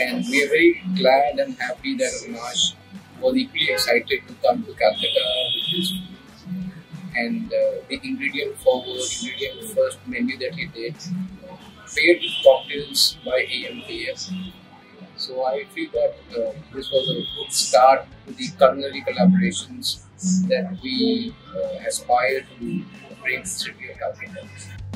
And we are very glad and happy that Avinash was equally excited to come to Calcutta with his food. And the ingredient first menu that he did, paired with cocktails by AMPM. So I feel that this was a good start to the culinary collaborations that we aspire to bring to the city of Calcutta.